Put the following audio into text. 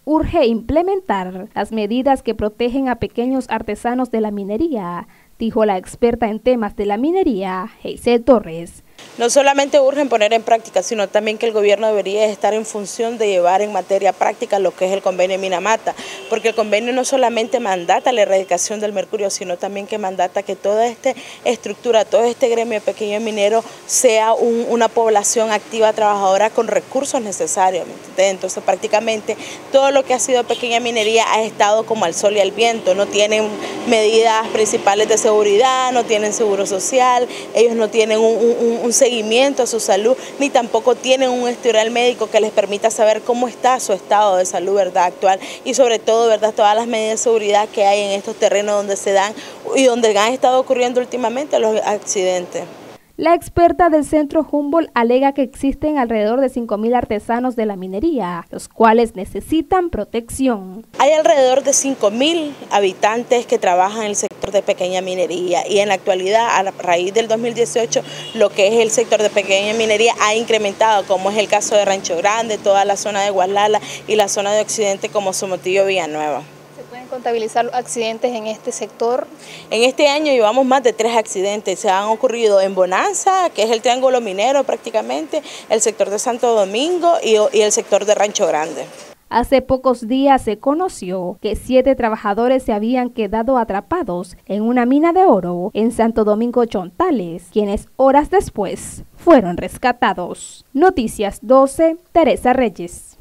urge implementar las medidas que protegen a pequeños artesanos de la minería, dijo la experta en temas de la minería, Heisel Torres. No solamente urgen poner en práctica, sino también que el gobierno debería estar en función de llevar en materia práctica lo que es el convenio Minamata, porque el convenio no solamente mandata la erradicación del mercurio, sino también que mandata que toda esta estructura, todo este gremio pequeño minero sea una población activa, trabajadora con recursos necesarios. Entonces prácticamente todo lo que ha sido pequeña minería ha estado como al sol y al viento, no tienen medidas principales de seguridad, no tienen seguro social, ellos no tienen un seguimiento a su salud, ni tampoco tienen un historial médico que les permita saber cómo está su estado de salud, ¿verdad?, actual, y sobre todo, ¿verdad?, todas las medidas de seguridad que hay en estos terrenos donde se dan y donde han estado ocurriendo últimamente los accidentes. La experta del Centro Humboldt alega que existen alrededor de 5.000 artesanos de la minería, los cuales necesitan protección. Hay alrededor de 5.000 habitantes que trabajan en el sector de pequeña minería y en la actualidad, a raíz del 2018, lo que es el sector de pequeña minería ha incrementado, como es el caso de Rancho Grande, toda la zona de Gualala y la zona de Occidente como Somotillo, Villanueva. ¿Pueden contabilizar los accidentes en este sector? En este año llevamos más de 3 accidentes, se han ocurrido en Bonanza, que es el triángulo minero prácticamente, el sector de Santo Domingo y el sector de Rancho Grande. Hace pocos días se conoció que 7 trabajadores se habían quedado atrapados en una mina de oro en Santo Domingo Chontales, quienes horas después fueron rescatados. Noticias 12, Teresa Reyes.